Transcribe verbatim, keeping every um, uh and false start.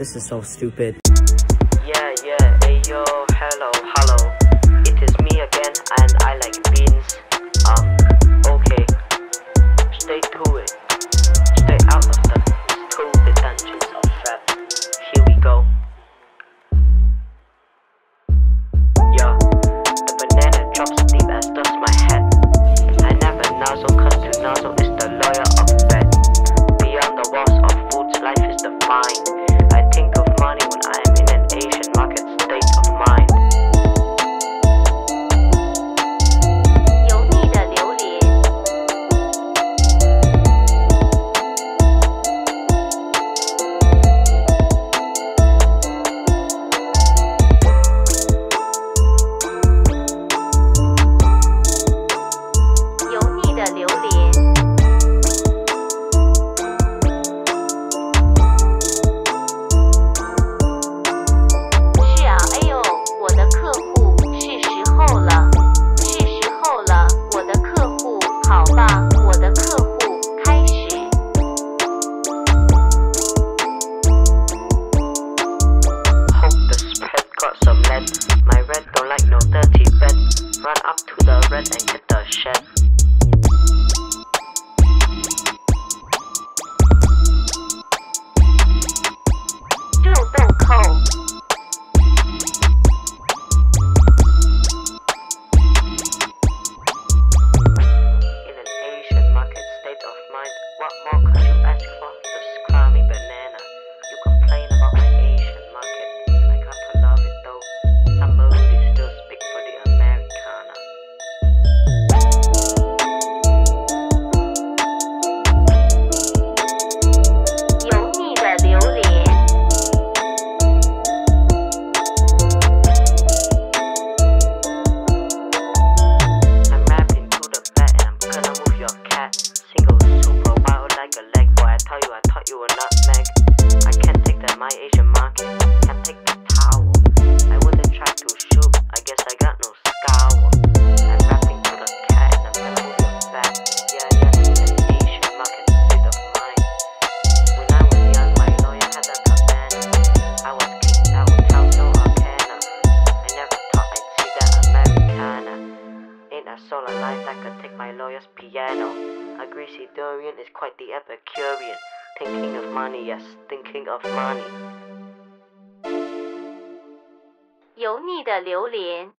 This is so stupid. Yeah, yeah, hey yo, hello, hello. It is me again, and I like beans. Um, okay. Stay to it. Stay out of the stupid dungeons of rap. Here we go. Yo, the banana drops deep as does my head. I never nuzzle, cause to nuzzle is the lawyer of red. Beyond the walls of foods, life is defined. I think of money when I am in an Asian market state of mind. 油腻的榴莲，油腻的榴莲。 好吧，我的客户开始。 Hope the spread got some lead. My red don't like no dirty bed. Run up to the red and get the shed. 肉豆蔻。 What more could you ask for? The scrummy banana. You complain about my Asian market. I got to love it though. Somebody still speak for the Americana. 油腻的榴莲。 I'm rapping to the back and I'm gonna move your cat. Single super wild like a leg. Boy, I tell you, I thought you were nutmeg. I can't take that my Asian market. Can't take the towel. I wouldn't try to shoot. I guess I got no scowl. I'm rapping to the cat and I'm gonna move your back. Yeah, yeah, an Asian market state of mind. When I was young, my lawyer had a cabana. I was kicked out without no arcana. I never thought I'd see that Americana. Ain't a soul alive that could take my lawyer's piano. A greasy Durian is quite the Epicurean. Thinking of money, yes, thinking of money. 油腻的榴莲。